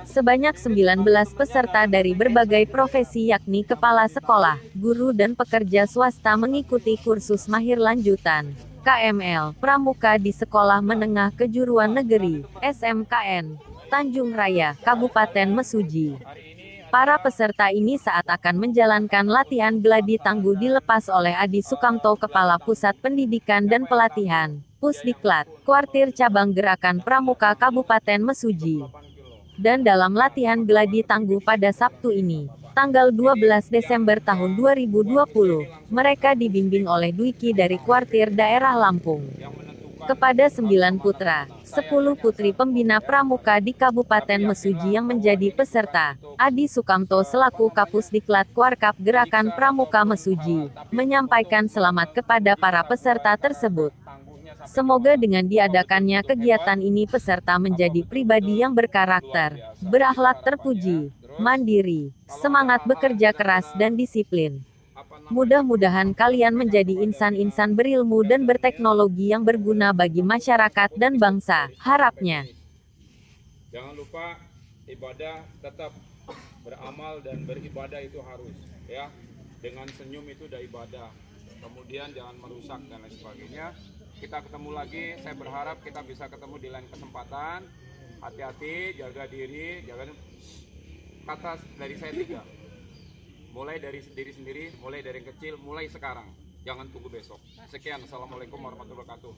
Sebanyak 19 peserta dari berbagai profesi yakni kepala sekolah, guru dan pekerja swasta mengikuti kursus mahir lanjutan KML Pramuka di Sekolah Menengah Kejuruan Negeri SMKN Tanjung Raya, Kabupaten Mesuji. Para peserta ini saat akan menjalankan latihan gladi tangguh dilepas oleh Adi Sukamto, Kepala Pusat Pendidikan dan Pelatihan Pusdiklat, Kuartir Cabang Gerakan Pramuka Kabupaten Mesuji. Dan dalam latihan gladi tangguh pada Sabtu ini, tanggal 12 Desember tahun 2020, mereka dibimbing oleh Dwiki dari Kuartir Daerah Lampung. Kepada 9 putra, 10 putri pembina pramuka di Kabupaten Mesuji yang menjadi peserta, Adi Sukamto selaku Kapusdiklat Kuarkap Gerakan Pramuka Mesuji, menyampaikan selamat kepada para peserta tersebut. Semoga dengan diadakannya kegiatan ini peserta menjadi pribadi yang berkarakter, berakhlak terpuji, mandiri, semangat bekerja keras dan disiplin. Mudah-mudahan kalian menjadi insan-insan berilmu dan berteknologi yang berguna bagi masyarakat dan bangsa, harapnya. Jangan lupa ibadah tetap beramal dan beribadah itu harus, ya. Dengan senyum itu udah ibadah. Kemudian jangan merusak dan lain sebagainya. Kita ketemu lagi, saya berharap kita bisa ketemu di lain kesempatan. Hati-hati, jaga diri, jaga kata dari saya 3. Mulai dari diri sendiri, mulai dari yang kecil, mulai sekarang. Jangan tunggu besok. Sekian, Assalamualaikum warahmatullahi wabarakatuh.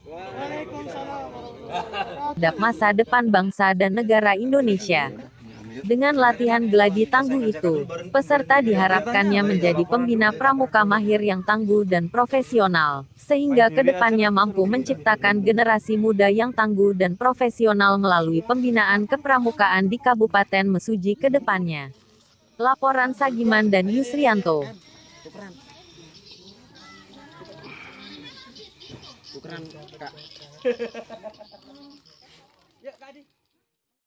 Terhadap masa depan bangsa dan negara Indonesia. Dengan latihan gladi tangguh itu, peserta diharapkannya menjadi pembina pramuka mahir yang tangguh dan profesional, sehingga kedepannya mampu menciptakan generasi muda yang tangguh dan profesional melalui pembinaan kepramukaan di Kabupaten Mesuji ke depannya. Laporan Sagiman dan Yusrianto. Tukeran, Kak. Ya, Kak Adi.